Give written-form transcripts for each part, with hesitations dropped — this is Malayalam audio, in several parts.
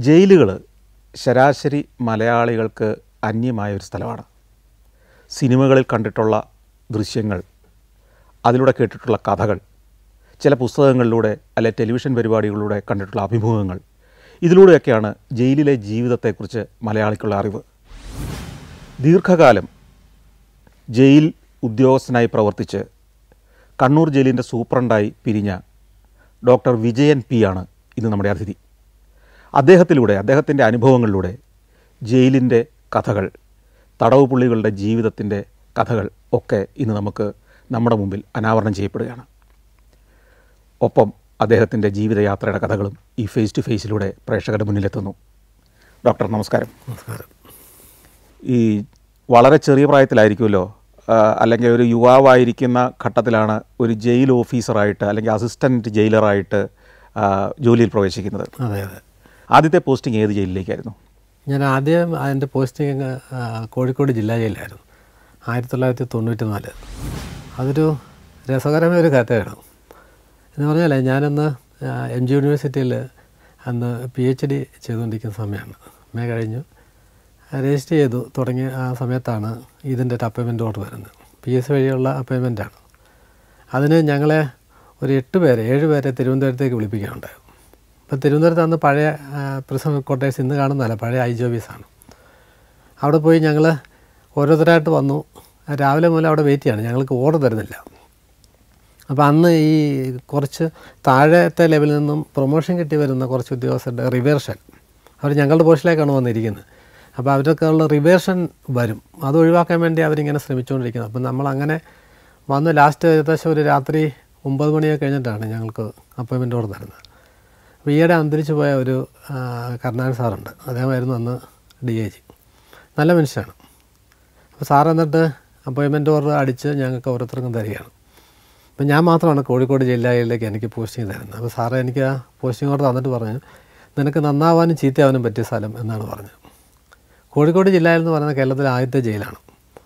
ജയിലുകൾ ശരാശരി മലയാളികൾക്ക് അന്യമായൊരു സ്ഥലമാണ്. സിനിമകളിൽ കണ്ടിട്ടുള്ള ദൃശ്യങ്ങൾ, അതിലൂടെ കേട്ടിട്ടുള്ള കഥകൾ, ചില പുസ്തകങ്ങളിലൂടെ അല്ലെ ടെലിവിഷൻ പരിപാടികളിലൂടെ കണ്ടിട്ടുള്ള അഭിമുഖങ്ങൾ, ഇതിലൂടെയൊക്കെയാണ് ജയിലിലെ ജീവിതത്തെക്കുറിച്ച് മലയാളിക്കുള്ള അറിവ്. ദീർഘകാലം ജയിൽ ഉദ്യോഗസ്ഥനായി പ്രവർത്തിച്ച് കണ്ണൂർ ജയിലിൻ്റെ സൂപ്രണ്ടായി പിരിഞ്ഞ ഡോക്ടർ വിജയൻ പി ആണ് ഇന്ന് നമ്മുടെ അതിഥി. അദ്ദേഹത്തിൻ്റെ അനുഭവങ്ങളിലൂടെ ജയിലിൻ്റെ കഥകൾ, തടവ് പുള്ളികളുടെ ജീവിതത്തിൻ്റെ കഥകൾ ഒക്കെ ഇന്ന് നമുക്ക് നമ്മുടെ മുമ്പിൽ അനാവരണം ചെയ്യപ്പെടുകയാണ്. ഒപ്പം അദ്ദേഹത്തിൻ്റെ ജീവിതയാത്രയുടെ കഥകളും ഈ ഫേസ് ടു ഫേസിലൂടെ പ്രേക്ഷകരുടെ മുന്നിലെത്തുന്നു. ഡോക്ടർ നമസ്കാരം. നമസ്കാരം. ഈ വളരെ ചെറിയ പ്രായത്തിലായിരിക്കുമല്ലോ, അല്ലെങ്കിൽ ഒരു യുവാവായിരിക്കുന്ന ഘട്ടത്തിലാണ് ഒരു ജയിൽ ഓഫീസറായിട്ട് അല്ലെങ്കിൽ അസിസ്റ്റൻറ്റ് ജയിലറായിട്ട് ജോലിയിൽ പ്രവേശിക്കുന്നത്. അതെ അതെ. ആദ്യത്തെ പോസ്റ്റിംഗ് ഏത് ജയിലിലേക്കായിരുന്നു? ഞാൻ ആദ്യം എൻ്റെ പോസ്റ്റിംഗ് കോഴിക്കോട് ജില്ലാ ജയിലായിരുന്നു, 1994. അതൊരു രസകരമായ ഒരു കഥയാണ്. എന്ന് പറഞ്ഞാൽ ഞാനന്ന് MG യൂണിവേഴ്സിറ്റിയിൽ അന്ന് PhD ചെയ്തുകൊണ്ടിരിക്കുന്ന സമയമാണ്. MA കഴിഞ്ഞു, രജിസ്റ്റർ ചെയ്തു തുടങ്ങിയ ആ സമയത്താണ് ഇതിൻ്റെ ഒരു അപ്പോയിൻമെൻറ്റ് ഓർഡർ വരുന്നത്. PSC വഴിയുള്ള അപ്പോയിൻമെൻറ്റാണ്. അതിന് ഞങ്ങളെ ഒരു 7 പേരെ തിരുവനന്തപുരത്തേക്ക് വിളിപ്പിക്കാനുണ്ടായിരുന്നു. അപ്പോൾ തിരുവനന്തപുരത്ത് അന്ന് പഴയ പ്രിസൺ ക്വാർട്ടേഴ്സ് ഇന്ന് കാണുന്നതല്ല, പഴയ IGOBs. അവിടെ പോയി ഞങ്ങൾ ഓരോരുത്തരായിട്ട് വന്നു. രാവിലെ മുതൽ അവിടെ വെയിറ്റ് ചെയ്യാണ്, ഞങ്ങൾക്ക് ഓർഡർ തരുന്നില്ല. അപ്പോൾ അന്ന് ഈ കുറച്ച് താഴത്തെ ലെവലിൽ നിന്നും പ്രൊമോഷൻ കിട്ടി വരുന്ന കുറച്ച് ഉദ്യോഗസ്ഥരുടെ റിവേർഷൻ, അവർ ഞങ്ങളുടെ പോസ്റ്റിലേക്കാണ് വന്നിരിക്കുന്നത്. അപ്പോൾ അവരൊക്കെ ഉള്ള റിവേർഷൻ വരും, അത് ഒഴിവാക്കാൻ വേണ്ടി അവരിങ്ങനെ ശ്രമിച്ചുകൊണ്ടിരിക്കുന്നത്. അപ്പം നമ്മളങ്ങനെ വന്ന് ലാസ്റ്റ് ഏകദേശം ഒരു രാത്രി 9 മണിയൊക്കെ കഴിഞ്ഞിട്ടാണ് ഞങ്ങൾക്ക് അപ്പോയിൻമെൻറ്റ് ഓർഡർ തരുന്നത്. അപ്പോൾ ഈയിടെ അന്തരിച്ചു പോയ ഒരു കരുണാകരൻ സാറുണ്ട്, അദ്ദേഹമായിരുന്നു അന്ന് DIG. നല്ല മനുഷ്യനാണ്. അപ്പോൾ സാർ എന്നിട്ട് അപ്പോയിൻമെൻറ്റ് ഓർഡർ അടിച്ച് ഞങ്ങൾക്ക് ഓരോരുത്തർക്കും തരികയാണ്. അപ്പോൾ ഞാൻ മാത്രമാണ് കോഴിക്കോട് ജില്ലയിലേക്ക് എനിക്ക് പോസ്റ്റിംഗ് തരുന്നത്. അപ്പോൾ സാറ് എനിക്ക് ആ പോസ്റ്റിംഗ് ഓർഡർ തന്നിട്ട് പറഞ്ഞു, നിനക്ക് നന്നാവാനും ചീത്തയാവാനും പറ്റിയ സ്ഥലം എന്നാണ് പറഞ്ഞത്. കോഴിക്കോട് ജില്ലയിൽ എന്ന് പറയുന്നത് കേരളത്തിലെ ആദ്യത്തെ ജയിലാണ്.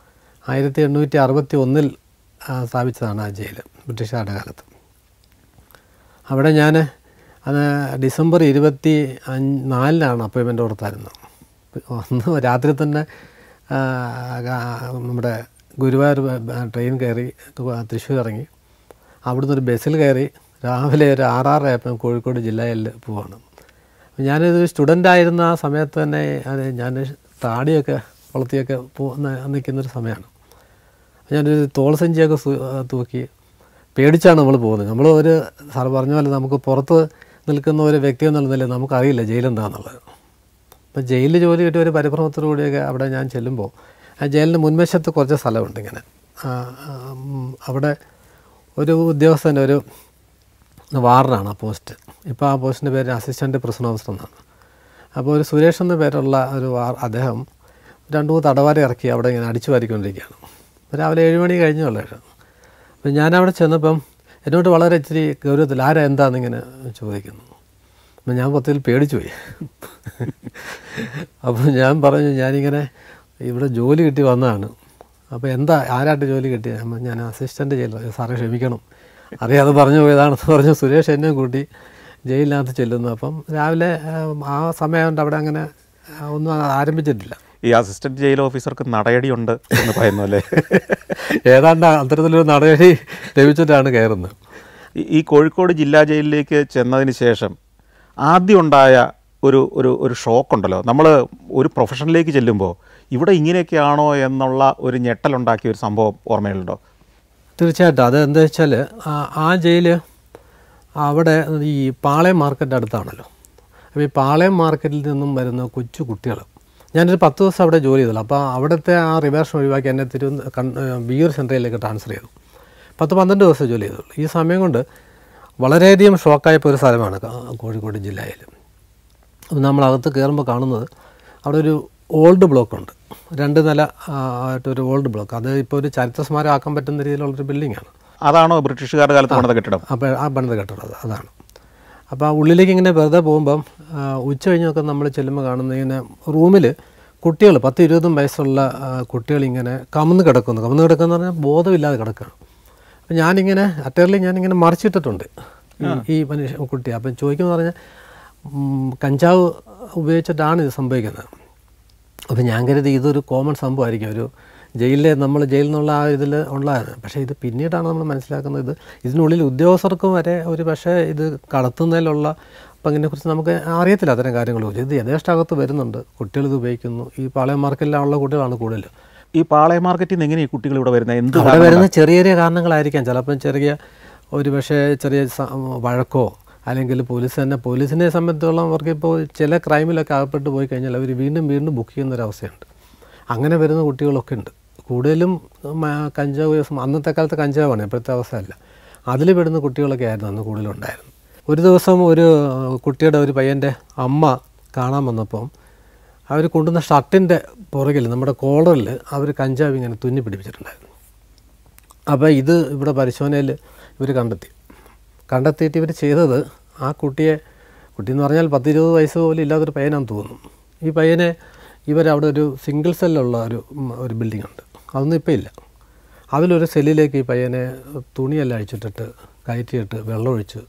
1861 സ്ഥാപിച്ചതാണ് ആ ജയിൽ, ബ്രിട്ടീഷുകാരുടെ കാലത്ത്. അവിടെ ഞാൻ അത് ഡിസംബർ 24 അപ്പോയിൻമെൻറ്റ് ഓർഡർ തരുന്നത്. അന്ന് രാത്രി തന്നെ നമ്മുടെ ഗുരുവായൂർ ട്രെയിൻ കയറി തൃശ്ശൂർ ഇറങ്ങി, അവിടുന്ന് ഒരു ബസ്സിൽ കയറി രാവിലെ ഒരു 6:30 ആയപ്പോൾ കോഴിക്കോട് ജില്ലയിൽ പോവാണ്. ഞാനൊരു സ്റ്റുഡൻ്റായിരുന്ന ആ സമയത്ത് തന്നെ ഞാൻ താടിയൊക്കെ വളർത്തിയൊക്കെ നിൽക്കുന്നൊരു സമയമാണ്. ഞാനൊരു തോൾസഞ്ചിയൊക്കെ തൂക്കി പേടിച്ചാണ് നമ്മൾ പോകുന്നത്. നമ്മൾ ഒരു സാർ പറഞ്ഞ പോലെ നമുക്ക് പുറത്ത് നിൽക്കുന്ന ഒരു വ്യക്തി എന്നുള്ളതല്ലേ നമുക്കറിയില്ല ജയിലെന്താണെന്നുള്ളത്. അപ്പോൾ ജയിലിൽ ജോലി കിട്ടിയ ഒരു പരിഭ്രമത്തോടുകൂടിയൊക്കെ അവിടെ ഞാൻ ചെല്ലുമ്പോൾ ആ ജയിലിൻ്റെ മുൻവശത്ത് കുറച്ച് സ്ഥലമുണ്ട് ഇങ്ങനെ. അവിടെ ഒരു ഉദ്യോഗസ്ഥൻ്റെ ഒരു വാർഡനാണ് ആ പോസ്റ്റ്. ഇപ്പോൾ ആ പോസ്റ്റിൻ്റെ പേര് അസിസ്റ്റൻറ്റ് പ്രിസൺ ഓഫീസർ എന്നാണ്. അപ്പോൾ ഒരു സുരേഷ് എന്ന പേരുള്ള ഒരു അദ്ദേഹം 2-3 തടവാരെ ഇറക്കി അവിടെ ഇങ്ങനെ അടിച്ചു വാരിക്കൊണ്ടിരിക്കുകയാണ്. രാവിലെ 7 മണി കഴിഞ്ഞുള്ളതാണ്. അപ്പം ഞാനവിടെ ചെന്നപ്പം എന്നോട് വളരെ ഇച്ചിരി ഗൗരവത്തിൽ ആരാ എന്താണെന്നിങ്ങനെ ചോദിക്കുന്നു. അപ്പം ഞാൻ മൊത്തത്തിൽ പേടിച്ചു പോയി. അപ്പോൾ ഞാൻ പറഞ്ഞു, ഞാനിങ്ങനെ ഇവിടെ ജോലി കിട്ടി വന്നതാണ്. അപ്പോൾ എന്താ ആരായിട്ട് ജോലി കിട്ടിയത്? ഞാൻ അസിസ്റ്റൻ്റ് ജയിലർ. സാറേ ക്ഷമിക്കണം, അറിയാതെ പറഞ്ഞു പോയതാണെന്ന് പറഞ്ഞു സുരേഷ് എന്നെ കൂട്ടി ജയിലിനകത്ത് ചെല്ലുന്നു. അപ്പം രാവിലെ ആ സമയം കൊണ്ട് അവിടെ അങ്ങനെ ഒന്നും ആരംഭിച്ചിട്ടില്ല. ഈ അസിസ്റ്റൻറ്റ് ജയിൽ ഓഫീസർക്ക് നടയടിയുണ്ട് എന്ന് പറയുന്നു അല്ലേ? ഏതാണ്ട് അത്തരത്തിലൊരു നടയടി ലഭിച്ചിട്ടാണ് കയറുന്നത്. ഈ കോഴിക്കോട് ജില്ലാ ജയിലിലേക്ക് ചെന്നതിന് ശേഷം ആദ്യം ഉണ്ടായ ഒരു ഷോക്കുണ്ടല്ലോ, നമ്മൾ ഒരു പ്രൊഫഷനിലേക്ക് ചെല്ലുമ്പോൾ ഇവിടെ ഇങ്ങനെയൊക്കെയാണോ എന്നുള്ള ഒരു ഞെട്ടലുണ്ടാക്കിയ ഒരു സംഭവം ഓർമ്മയിലുണ്ടോ? തീർച്ചയായിട്ടും. അത് എന്താ വെച്ചാൽ ആ ജയിൽ അവിടെ ഈ പാളയം മാർക്കറ്റ് അടുത്താണല്ലോ. അപ്പോൾ ഈ പാളയം മാർക്കറ്റിൽ നിന്നും വരുന്ന കൊച്ചു കുട്ടികൾ, ഞാനൊരു 10 ദിവസം അവിടെ ജോലി ചെയ്തല്ലോ. അപ്പോൾ അവിടുത്തെ ആ റിവേർഷൻ ഒഴിവാക്കി എന്നെ വിയൂർ സെൻട്രലിലേക്ക് ട്രാൻസ്ഫർ ചെയ്തു. 10-12 ദിവസം ജോലി ചെയ്തുള്ളൂ. ഈ സമയം കൊണ്ട് വളരെയധികം ഷോക്കായപ്പോൾ ഒരു സ്ഥലമാണ് കോഴിക്കോട് ജില്ലയിൽ. അപ്പോൾ നമ്മളകത്ത് കയറുമ്പോൾ കാണുന്നത് അവിടെ ഒരു ഓൾഡ് ബ്ലോക്കുണ്ട്, 2 നില ആയിട്ടൊരു ഓൾഡ് ബ്ലോക്ക്. അത് ഇപ്പോൾ ഒരു ചരിത്ര സ്മാരകം ആക്കാൻ പറ്റുന്ന രീതിയിലുള്ളൊരു ബിൽഡിങ്ങാണ്. അതാണോ ബ്രിട്ടീഷുകാരുടെ കാലത്ത് പണിത കെട്ടിടം? അപ്പോൾ ആ പണിത കെട്ടിടം അതാണ്. അപ്പോൾ ആ ഉള്ളിലേക്ക് ഇങ്ങനെ വെറുതെ പോകുമ്പം ഉച്ച കഴിഞ്ഞൊക്കെ നമ്മൾ ചെല്ലുമ്പോൾ കാണുന്ന ഇങ്ങനെ റൂമിൽ കുട്ടികൾ 10-20 വയസ്സുള്ള കുട്ടികളിങ്ങനെ കമന്ന് കിടക്കുന്ന പറഞ്ഞാൽ ബോധമില്ലാതെ കിടക്കുകയാണ്. അപ്പം ഞാനിങ്ങനെ അറ്റേർലി ഞാനിങ്ങനെ മറിച്ചിട്ടിട്ടുണ്ട് ഈ മനുഷ്യ കുട്ടി. അപ്പം ചോദിക്കുമെന്ന് പറഞ്ഞാൽ കഞ്ചാവ് ഉപയോഗിച്ചിട്ടാണ് ഇത് സംഭവിക്കുന്നത്. അപ്പോൾ ഞാൻ കരുതി ഇതൊരു കോമൺ സംഭവമായിരിക്കും, ഒരു ജയിലിൽ നിന്നുള്ള ആ ഇതിൽ ഉള്ളതാണ്. പക്ഷേ ഇത് പിന്നീടാണ് നമ്മൾ മനസ്സിലാക്കുന്നത്, ഇതിനുള്ളിൽ ഉദ്യോഗസ്ഥർക്കും വരെ ഒരു പക്ഷേ ഇത് കടത്തുന്നതിലുള്ള പങ്കിനെക്കുറിച്ച് നമുക്ക് അറിയത്തില്ല അത്തരം കാര്യങ്ങളെക്കുറിച്ച്. ഇത് യഥേഷ്ടകത്ത് വരുന്നുണ്ട്, കുട്ടികളിത് ഉപയോഗിക്കുന്നു. ഈ പാളയം മാർക്കറ്റിലുള്ള ഉള്ള കുട്ടികളാണ് കൂടുതൽ. ഈ പാളയം മാർക്കറ്റിൽ നിന്ന് എങ്ങനെയാണ് കുട്ടികൾ ഇവിടെ വരുന്നത്? ഇവിടെ വരുന്ന ചെറിയ ചെറിയ കാരണങ്ങളായിരിക്കാം. ചിലപ്പം ഒരു പക്ഷേ ചെറിയ വഴക്കോ അല്ലെങ്കിൽ പോലീസിനെ സംബന്ധിച്ചോളം അവർക്കിപ്പോൾ ചില ക്രൈമിലൊക്കെ അകപ്പെട്ട് പോയി കഴിഞ്ഞാൽ അവർ വീണ്ടും വീണ്ടും ബുക്ക് ചെയ്യുന്നൊരവസ്ഥയുണ്ട്. അങ്ങനെ വരുന്ന കുട്ടികളൊക്കെ ഉണ്ട്. കൂടുതലും കഞ്ചാവ് അന്നത്തെ കാലത്ത് കഞ്ചാവാണ്, ഇപ്പോഴത്തെ അവസ്ഥയല്ല. അതിൽ പെടുന്ന കുട്ടികളൊക്കെ ആയിരുന്നു അന്ന് കൂടുതലുണ്ടായിരുന്നു. ഒരു ദിവസം ഒരു കുട്ടിയുടെ ഒരു പയ്യൻ്റെ അമ്മ കാണാൻ വന്നപ്പം അവർ കൊണ്ടുവന്ന ഷർട്ടിൻ്റെ പുറകിൽ നമ്മുടെ കോളറിൽ അവർ കഞ്ചാവ് ഇങ്ങനെ തുന്നി പിടിപ്പിച്ചിട്ടുണ്ടായിരുന്നു. അപ്പോൾ ഇത് ഇവിടെ പരിശോധനയിൽ ഇവർ കണ്ടെത്തിയിട്ട് ഇവർ ചെയ്തത്, ആ കുട്ടിയെന്ന് പറഞ്ഞാൽ 10-20 വയസ്സ് പോലും ഇല്ലാത്തൊരു പയ്യനാണെന്ന് തോന്നുന്നു. ഈ പയ്യനെ ഇവരവിടെ ഒരു സിംഗിൾ സെല്ലുള്ള ഒരു ബിൽഡിംഗ് ഉണ്ട്, അതൊന്നും ഇപ്പോൾ ഇല്ല. അതിലൊരു സെല്ലിലേക്ക് ഈ പയ്യനെ തുണിയെല്ലാം അഴിച്ചിട്ടിട്ട് കയറ്റിയിട്ട് വെള്ളമൊഴിച്ച്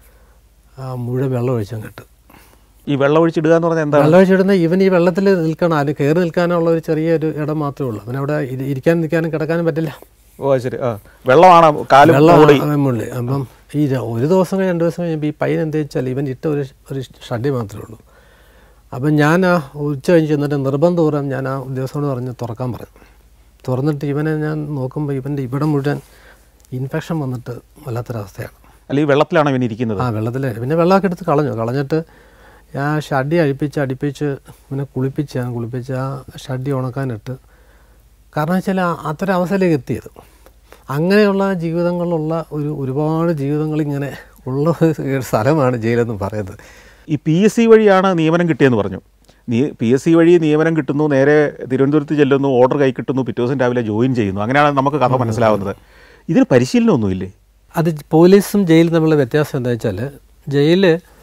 മുഴുവൻ വെള്ളമൊഴിച്ചങ്ങിട്ട്. ഈ വെള്ളമൊഴിച്ചിടുക എന്ന് പറഞ്ഞാൽ എന്താ? വെള്ളമൊഴിച്ചിടുന്ന ഇവൻ ഈ വെള്ളത്തിൽ നിൽക്കണം, അതിന് കയറി നിൽക്കാനുള്ള ഒരു ചെറിയൊരു ഇടം മാത്രമേ ഉള്ളൂ. അവനവിടെ നിൽക്കാനും കിടക്കാനും പറ്റില്ല. ഓ ശരി. വെള്ളമാണ് മുള്ളി. അപ്പം ഈ ഒരു ദിവസം 2 ദിവസം കഴിയുമ്പോൾ ഈ പയ്യൻ എന്താ വെച്ചാൽ ഇവൻ ഇട്ട ഒരു ഷഡ്ഡി മാത്രമേ ഉള്ളൂ. അപ്പം ഞാൻ ഉച്ച കഴിഞ്ഞ് ചെന്നിട്ട് നിർബന്ധപൂർവ്വം ഞാൻ ആ ഉദ്യോഗസ്ഥനോട് പറഞ്ഞ് തുറക്കാൻ പറഞ്ഞു. തുറന്നിട്ട് ഇവനെ ഞാൻ നോക്കുമ്പോൾ ഇവൻ്റെ ഇവിടെ മുഴുവൻ ഇൻഫെക്ഷൻ വന്നിട്ട് വല്ലാത്തൊരവസ്ഥയാണ്. അല്ല, ഈ വെള്ളത്തിലാണ് ഇവൻ ഇരിക്കുന്നത്? വെള്ളത്തിൽ. പിന്നെ വെള്ളമൊക്കെ എടുത്ത് കളഞ്ഞിട്ട് ഞാൻ ഷഡ്ഡി അടുപ്പിച്ച് ഇവനെ കുളിപ്പിച്ച് ആ ഷഡ്ഡി ഉണക്കാനിട്ട്. കാരണം വെച്ചാൽ അത്തരം അവസ്ഥയിലേക്ക് എത്തിയത്. അങ്ങനെയുള്ള ജീവിതങ്ങളുള്ള ഒരുപാട് ജീവിതങ്ങളിങ്ങനെ ഉള്ള ഒരു സ്ഥലമാണ് ജയിലെന്ന് പറയുന്നത്. ഈ PSC വഴിയാണ് നിയമനം കിട്ടിയെന്ന് പറഞ്ഞു. PSC വഴി നിയമനം കിട്ടുന്നു, നേരെ തിരുവനന്തപുരത്ത് ചെല്ലുന്നു, ഓർഡർ കൈ കിട്ടുന്നു, പിറ്റേ ദിവസം രാവിലെ ജോയിൻ ചെയ്യുന്നു. അങ്ങനെയാണ് നമുക്ക് കഥ മനസ്സിലാവുന്നത്. ഇതിന് പരിശീലനമൊന്നുമില്ലേ? അത് പോലീസും ജയിലും തമ്മിലുള്ള വ്യത്യാസം എന്താ വെച്ചാൽ, ജയിൽ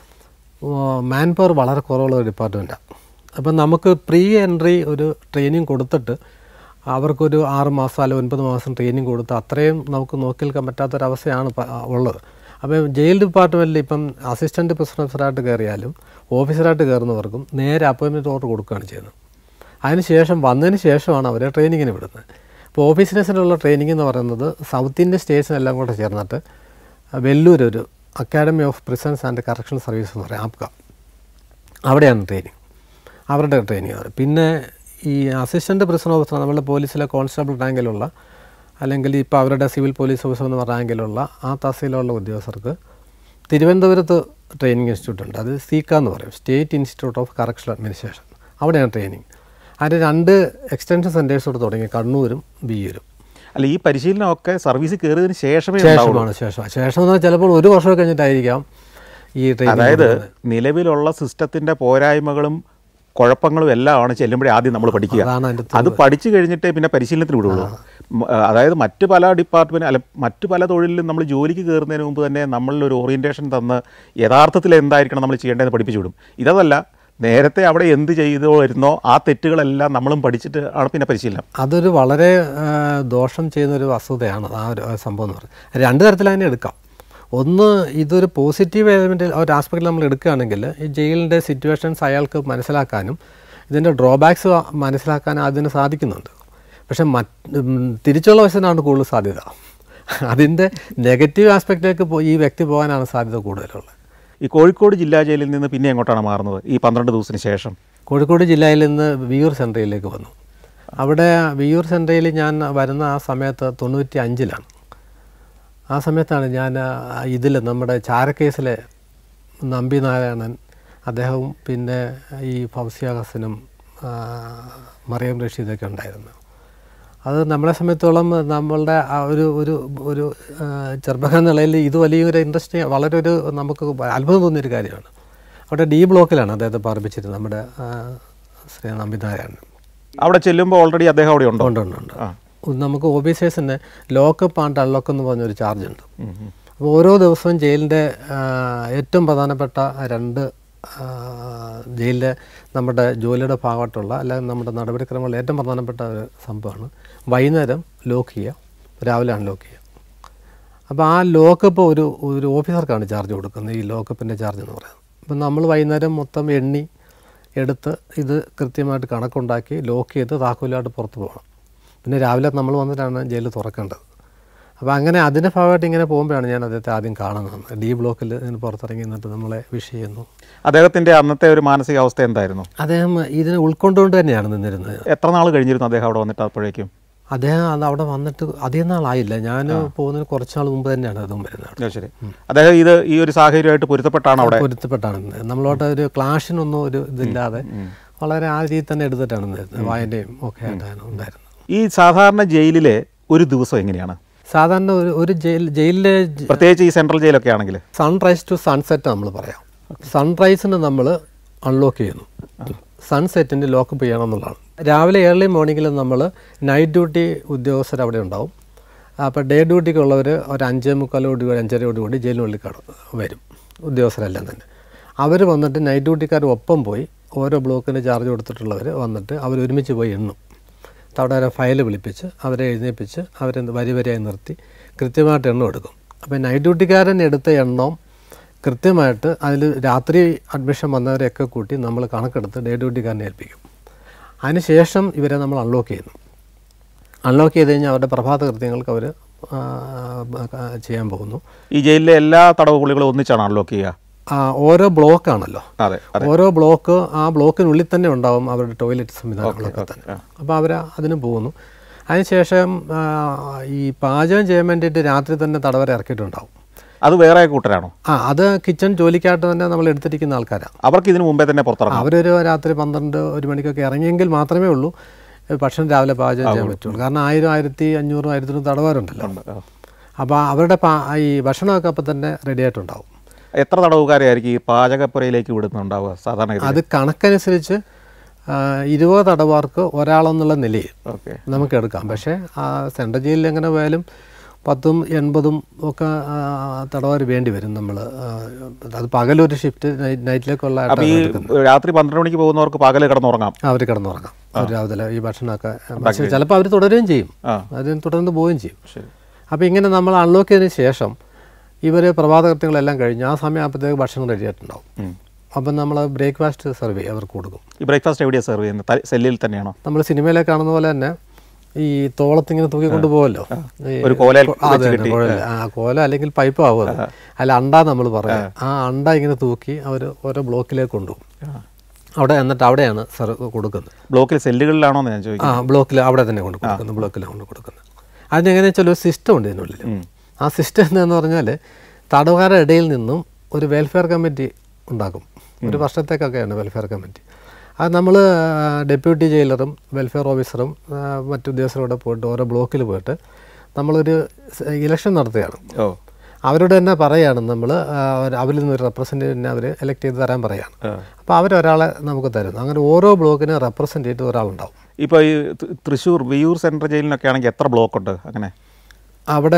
മാൻ പവർ വളരെ കുറവുള്ള ഒരു ഡിപ്പാർട്ട്മെൻറ്റാണ്. അപ്പം നമുക്ക് പ്രീ എൻട്രി ഒരു ട്രെയിനിങ് കൊടുത്തിട്ട് അവർക്കൊരു 6 മാസം അല്ലെങ്കിൽ 9 മാസം ട്രെയിനിങ് കൊടുത്ത് അത്രയും നമുക്ക് നോക്കി നിൽക്കാൻ പറ്റാത്തൊരവസ്ഥയാണ് ഉള്ളത്. അപ്പോൾ ജയിൽ ഡിപ്പാർട്ട്മെൻറ്റിൽ ഇപ്പം അസിസ്റ്റൻറ്റ് പ്രസിഡന്റ് ഓഫീസറായിട്ട് കയറിയാലും ഓഫീസറായിട്ട് കയറുന്നവർക്കും നേരെ അപ്പോയിൻമെൻറ്റ് ഓർഡർ കൊടുക്കുകയാണ് ചെയ്യുന്നത്. വന്നതിന് ശേഷമാണ് അവരെ ട്രെയിനിങ്ങിന് വിടുന്നത്. ഇപ്പോൾ ഓഫീസേഴ്സിനുള്ള ട്രെയിനിങ് എന്ന് പറയുന്നത് സൗത്ത് ഇന്ത്യൻ സ്റ്റേറ്റ്സിനെല്ലാം കൂടെ ചേർന്നിട്ട് വെല്ലൂർ ഒരു academy of prisons and correction service എന്ന് പറയും, APCA, അവിടെയാണ് ട്രെയിനിങ്, അവരുടെ ട്രെയിനിങ്. പിന്നെ ഈ അസിസ്റ്റൻറ്റ് പ്രിസണർ ഓഫീസർ നമ്മളുടെ പോലീസിലെ കോൺസ്റ്റബിൾ റാങ്കിലുള്ള അല്ലെങ്കിൽ ഇപ്പോൾ അവരുടെ സിവിൽ പോലീസ് ഓഫീസർ എന്ന റാങ്കിലുള്ള ആ തഹസീലുള്ള ഉദ്യോഗസ്ഥർക്ക് തിരുവനന്തപുരത്ത് ട്രെയിനിങ് ഇൻസ്റ്റിറ്റ്യൂട്ട് ഉണ്ട്. അത് സീക്ക എന്ന് പറയും, state institute of correctional administration. അവിടെയാണ് ട്രെയിനിങ്. അതിന് 2 എക്സ്റ്റൻഷൻ സെൻറ്റേഴ്സോട് തുടങ്ങി, കണ്ണൂരും വിയ്യൂരും. അല്ല, ഈ പരിശീലനമൊക്കെ സർവീസിൽ കയറിയതിന് ശേഷമാണ്. ശേഷം എന്ന് പറഞ്ഞാൽ ചിലപ്പോൾ 1 വർഷം കഴിഞ്ഞിട്ടായിരിക്കാം ഈ ട്രെയിനിങ്. അതായത് നിലവിലുള്ള സിസ്റ്റത്തിൻ്റെ പോരായ്മകളും കുഴപ്പങ്ങളും എല്ലാമാണ് ചെല്ലുമ്പോഴേ ആദ്യം നമ്മൾ പഠിക്കുക. അത് പഠിച്ചു കഴിഞ്ഞിട്ടേ പിന്നെ പരിശീലനത്തിന് വിടുള്ളൂ. അതായത് മറ്റ് പല തൊഴിലിലും നമ്മൾ ജോലിക്ക് കയറുന്നതിന് മുമ്പ് തന്നെ നമ്മളിലൊരു ഓറിയൻറ്റേഷൻ തന്ന് യഥാർത്ഥത്തിൽ എന്തായിരിക്കണം നമ്മൾ ചെയ്യേണ്ടതെന്ന് പഠിപ്പിച്ചു വിടും. ഇതല്ല, നേരത്തെ അവിടെ എന്ത് ചെയ്തോ വരുന്നോ ആ തെറ്റുകളെല്ലാം നമ്മളും പഠിച്ചിട്ട് ആണ് പിന്നെ പരിശീലനം. അതൊരു വളരെ ദോഷം ചെയ്യുന്നൊരു വസ്തുതയാണ് ആ ഒരു സംഭവം എന്ന് പറയുന്നത്. 2 തരത്തിൽ അതിനെ എടുക്കാം. ഒന്ന്, ഇതൊരു പോസിറ്റീവ് എലമെൻറ്റിൽ ഒരു ആസ്പെക്റ്റിൽ നമ്മൾ എടുക്കുകയാണെങ്കിൽ ഈ ജയിലിൻ്റെ സിറ്റുവേഷൻസ് അയാൾക്ക് മനസ്സിലാക്കാനും ഇതിൻ്റെ ഡ്രോബാക്സ് മനസ്സിലാക്കാനും അതിന് സാധിക്കുന്നുണ്ട്. പക്ഷേ തിരിച്ചുള്ള വശത്തിനാണ് കൂടുതൽ സാധ്യത. അതിൻ്റെ നെഗറ്റീവ് ആസ്പെക്റ്റിലേക്ക് ഈ വ്യക്തി പോകാനാണ് സാധ്യത കൂടുതലുള്ളത്. ഈ കോഴിക്കോട് ജില്ലാ ജയിലിൽ നിന്ന് പിന്നെ എങ്ങോട്ടാണ് മാറുന്നത് ഈ 12 ദിവസത്തിന് ശേഷം? കോഴിക്കോട് ജില്ലയിൽ നിന്ന് വിയ്യൂർ സെൻട്രയിലേക്ക് വന്നു. അവിടെ വിയ്യൂർ സെൻട്രയിൽ ഞാൻ വരുന്ന ആ സമയത്ത് 95-ലാണ്. ആ സമയത്താണ് ഞാൻ നമ്മുടെ ചാരക്കേസിലെ നമ്പി നാരായണൻ, അദ്ദേഹവും പിന്നെ ഈ ഫൗസിയ ഹസനും മറിയം റഷീദൊക്കെ ഉണ്ടായിരുന്നു. അത് നമ്മളെ സംബന്ധിച്ചോളം നമ്മളുടെ ഒരു ചെറുപ്പക്കാരൻ നിലയിൽ ഇത് വലിയൊരു ഇൻട്രസ്റ്റിംഗ്, വളരെ നമുക്ക് അത്ഭുതം തോന്നിയൊരു കാര്യമാണ്. അവിടെ D ബ്ലോക്കിലാണ് അദ്ദേഹത്തെ പാർപ്പിച്ചിരുന്നത്, നമ്മുടെ ശ്രീ നമ്പി നാരായണൻ. അവിടെ ചെല്ലുമ്പോൾ ഓൾറെഡി അദ്ദേഹം അവിടെ ഉണ്ടോ? ഉണ്ട്. നമുക്ക് ഓഫീസേഴ്സിന് ലോക്കപ്പ് ആൻഡ് അൺലോക്ക് എന്ന് പറഞ്ഞൊരു ചാർജ് ഉണ്ട്. അപ്പോൾ ഓരോ ദിവസവും ജയിലിൻ്റെ ഏറ്റവും പ്രധാനപ്പെട്ട 2 ജയിലിലെ നമ്മുടെ ജോലിയുടെ ഭാഗമായിട്ടുള്ള അല്ലെങ്കിൽ നമ്മുടെ നടപടിക്രമങ്ങളിൽ ഏറ്റവും പ്രധാനപ്പെട്ട ഒരു സംഭവമാണ് വൈകുന്നേരം ലോക്ക് ചെയ്യുക, രാവിലെ അൺലോക്ക് ചെയ്യുക. അപ്പോൾ ആ ലോക്കപ്പ് ഒരു ഓഫീസർക്കാണ് ചാർജ് കൊടുക്കുന്നത്, ഈ ലോക്കപ്പിൻ്റെ ചാർജ് എന്ന് പറയുന്നത്. അപ്പം നമ്മൾ വൈകുന്നേരം മൊത്തം എണ്ണി എടുത്ത് ഇത് കൃത്യമായിട്ട് കണക്കുണ്ടാക്കി ലോക്ക് ചെയ്ത് താക്കോലായിട്ട് പുറത്ത് പോകണം. പിന്നെ രാവിലെ നമ്മൾ വന്നിട്ടാണ് ജയിൽ തുറക്കേണ്ടത്. അപ്പോൾ അങ്ങനെ അതിൻ്റെ ഭാഗമായിട്ട് ഇങ്ങനെ പോകുമ്പോഴാണ് ഞാൻ അദ്ദേഹത്തെ ആദ്യം കാണുന്നത്. ഡി ബ്ലോക്കിൽ ഇങ്ങനെ പുറത്തിറങ്ങി നിന്നിട്ട് നമ്മളെ വിഷ് ചെയ്യുന്നു. അദ്ദേഹത്തിൻ്റെ അന്നത്തെ ഒരു മാനസികാവസ്ഥ എന്തായിരുന്നു? അദ്ദേഹം ഇതിനെ ഉൾക്കൊണ്ടുകൊണ്ട് തന്നെയാണ് നിന്നിരുന്നത്. എത്ര നാൾ കഴിഞ്ഞിരുന്നു അദ്ദേഹം അവിടെ വന്നിട്ട് അപ്പോഴേക്കും? അദ്ദേഹം അത് അവിടെ വന്നിട്ട് അധികം നാളായില്ല. ഞാൻ പോകുന്നതിന് കുറച്ച് നാൾ മുമ്പ് തന്നെയാണ് അതും വരുന്നത്. ശരി. അദ്ദേഹം ഈ ഒരു സാഹചര്യമായിട്ട് പൊരുത്തപ്പെട്ടാണ് അവിടെ പൊരുത്തപ്പെട്ടാണ് നമ്മളോട്ട് ഒരു ക്ലാഷിനൊന്നും ഒരു ഇതില്ലാതെ വളരെ ആ രീതിയിൽ തന്നെ എടുത്തിട്ടാണ് നിന്നിരുന്നത്. വായനയും ഒക്കെ ആയിട്ടാണ് ഉണ്ടായിരുന്നത്. ഈ സാധാരണ ജയിലിലെ ഒരു ദിവസം എങ്ങനെയാണ്? സാധാരണ ഒരു ജയിലിലെ പ്രത്യേകിച്ച് ഈ സെൻട്രൽ ജയിലൊക്കെ ആണെങ്കിൽ സൺറൈസ് ടു സൺസെറ്റ് നമ്മൾ പറയാം. സൺറൈസിന് നമ്മൾ അൺലോക്ക് ചെയ്യുന്നു, സൺസെറ്റിൻ്റെ ലോക്കപ്പ് ചെയ്യണം എന്നുള്ളതാണ്. രാവിലെ ഏർലി മോർണിംഗിൽ നമ്മൾ നൈറ്റ് ഡ്യൂട്ടി ഉദ്യോഗസ്ഥർ അവിടെ ഉണ്ടാവും. അപ്പോൾ ഡേ ഡ്യൂട്ടിക്കുള്ളവർ ഒരു 5:45 5:30 ജയിലിനുള്ളിൽ വരും, ഉദ്യോഗസ്ഥരെല്ലാം തന്നെ. അവർ വന്നിട്ട് നൈറ്റ് ഡ്യൂട്ടിക്കാർ ഒപ്പം പോയി ഓരോ ബ്ലോക്കിന് ചാർജ് കൊടുത്തിട്ടുള്ളവർ വന്നിട്ട് അവർ ഒരുമിച്ച് പോയി എണ്ണും. അവിടെ ഒരു ഫയൽ വിളിപ്പിച്ച് അവരെ എഴുന്നേൽപ്പിച്ച് അവരെ വരിയായി നിർത്തി കൃത്യമായിട്ട് എണ്ണം എടുക്കും. അപ്പോൾ നൈറ്റ് ഡ്യൂട്ടിക്കാരൻ എടുത്ത എണ്ണം കൃത്യമായിട്ട് അതിൽ രാത്രി അഡ്മിഷൻ വന്നവരെയൊക്കെ കൂട്ടി നമ്മൾ കണക്കെടുത്ത് ഡേ ഡ്യൂട്ടിക്കാരനെ ഏൽപ്പിക്കും. അതിനുശേഷം ഇവരെ നമ്മൾ അൺലോക്ക് ചെയ്യുന്നു. അൺലോക്ക് ചെയ്ത് കഴിഞ്ഞാൽ അവരുടെ പ്രഭാത കൃത്യങ്ങൾക്ക് അവർ ചെയ്യാൻ പോകുന്നു. ഈ ജയിലിലെ എല്ലാ തടവുപുള്ളികളും ഒന്നിച്ചാണ് അൺലോക്ക് ചെയ്യുക? ഓരോ ബ്ലോക്കാണല്ലോ, ഓരോ ബ്ലോക്ക് ആ ബ്ലോക്കിനുള്ളിൽ തന്നെ ഉണ്ടാവും അവരുടെ ടോയ്ലറ്റ് സംവിധാനങ്ങളൊക്കെ തന്നെ. അപ്പോൾ അവർ അതിന് പോകുന്നു. അതിനുശേഷം ഈ പാചകം ചെയ്യാൻ വേണ്ടിയിട്ട് രാത്രി തന്നെ തടവരെ ഇറക്കിയിട്ടുണ്ടാവും. അത് വേറെ കൂട്ടരാണോ? അത് കിച്ചൺ ജോലിക്കായിട്ട് തന്നെ നമ്മൾ എടുത്തിരിക്കുന്ന ആൾക്കാരാണ്. അവർക്ക് ഇതിന് മുമ്പേ തന്നെ പുറത്തിറങ്ങാം. അവരൊരു രാത്രി 12-1 മണിക്കൊക്കെ ഇറങ്ങിയെങ്കിൽ മാത്രമേ ഉള്ളൂ ഭക്ഷണം രാവിലെ പാചകം ചെയ്യാൻ പറ്റുള്ളൂ. കാരണം 1000 1500 1000 തടവാറുണ്ടല്ലോ. അപ്പോൾ അവരുടെ ഈ ഭക്ഷണമൊക്കെ അപ്പം തന്നെ റെഡി ആയിട്ടുണ്ടാവും. എത്ര തടവുകാരെയായിരിക്കും ഈ പാചകപ്പുരയിലേക്ക് വിടുന്നുണ്ടാവുക സാധാരണ? അത് കണക്കനുസരിച്ച് 20 തടവുകാർക്ക് ഒരാളെന്നുള്ള നിലയിൽ നമുക്ക് എടുക്കാം. പക്ഷേ സെൻട്രൽ ജയിലിൽ എങ്ങനെ പോയാലും 10ഉം 80ഉം ഒക്കെ തടവുകാർ വേണ്ടി വരും. നമ്മൾ അത് പകലൊരു ഷിഫ്റ്റ് നൈറ്റിലേക്കുള്ള. രാത്രി 12 മണിക്ക് പോകുന്നവർക്ക് പകൽ കിടന്നുറങ്ങാം. അവർ കിടന്നുറങ്ങാം. അവർ രാവിലെ ഈ ഭക്ഷണമൊക്കെ ചിലപ്പോൾ അവർ തുടരുകയും ചെയ്യും, അതിന് തുടർന്ന് പോവുകയും ചെയ്യും. അപ്പോൾ ഇങ്ങനെ നമ്മൾ അൺലോക്ക് ചെയ്തതിന് ശേഷം ഇവർ പ്രഭാത കൃത്യങ്ങളെല്ലാം കഴിഞ്ഞ് ആ സമയം ആകുമ്പോഴത്തേക്ക് ഭക്ഷണം റെഡി ആയിട്ടുണ്ടാവും. അപ്പം നമ്മൾ ബ്രേക്ക്ഫാസ്റ്റ് സെർവ് ചെയ്യും, അവർക്ക് കൊടുക്കും. ഈ ബ്രേക്ക്ഫാസ്റ്റ് എവിടെയാണ് സെർവ് ചെയ്യുന്നത്? സെല്ലിൽ തന്നെയാണോ? നമ്മൾ സിനിമയിലൊക്കെ കാണുന്ന പോലെ തന്നെ ഈ തോളത്തിങ്ങനെ തൂക്കിക്കൊണ്ട് പോകുമല്ലോ, കോല അല്ലെങ്കിൽ പൈപ്പ് ആവും, അല്ല അണ്ട നമ്മൾ പറയാം. ആ അണ്ട ഇങ്ങനെ തൂക്കി അവർ ഓരോ ബ്ലോക്കിലേക്ക് കൊണ്ടുപോകും. അവിടെ എന്നിട്ട് അവിടെയാണ് കൊടുക്കുന്നത്. ബ്ലോക്കിൽ സെല്ലുകളിലാണോ ഞാൻ ചോദിക്കുന്നത്? ബ്ലോക്കിൽ അവിടെ തന്നെ കൊണ്ട് കൊടുക്കുന്നത്, ബ്ലോക്കിലാണ് കൊണ്ട് കൊടുക്കുന്നത്. അതിനെങ്ങനെയാണെന്ന് വെച്ചാൽ ഒരു സിസ്റ്റം ഉണ്ട് ഇതിനുള്ളിൽ. ആ സിസ്റ്റം എന്താണെന്ന് പറഞ്ഞാൽ തടവുകാരുടെ ഇടയിൽ നിന്നും ഒരു വെൽഫെയർ കമ്മിറ്റി ഉണ്ടാക്കും. ഒരു വർഷത്തേക്കൊക്കെയാണ് വെൽഫെയർ കമ്മിറ്റി. അത് നമ്മൾ ഡെപ്യൂട്ടി ജയിലറും വെൽഫെയർ ഓഫീസറും മറ്റു ഉദ്യോഗസ്ഥരോടെ പോയിട്ട് ഓരോ ബ്ലോക്കിൽ പോയിട്ട് നമ്മളൊരു ഇലക്ഷൻ നടത്തുകയാണ്. അവരോട് തന്നെ പറയുകയാണ് നമ്മൾ അവരിൽ നിന്നൊരു റെപ്രസെൻറ്റേറ്റീവിനെ അവർ എലക്ട് ചെയ്ത് തരാൻ പറയുകയാണ്. അപ്പോൾ അവരൊരാളെ നമുക്ക് തരുന്നു. അങ്ങനെ ഓരോ ബ്ലോക്കിന് റെപ്രസെൻറ്റേറ്റീവ് ഒരാളുണ്ടാവും. ഇപ്പോൾ ഈ തൃശ്ശൂർ വിയ്യൂർ സെൻട്രൽ ജയിലിനൊക്കെ ആണെങ്കിൽ എത്ര ബ്ലോക്കുണ്ട്? അങ്ങനെ അവിടെ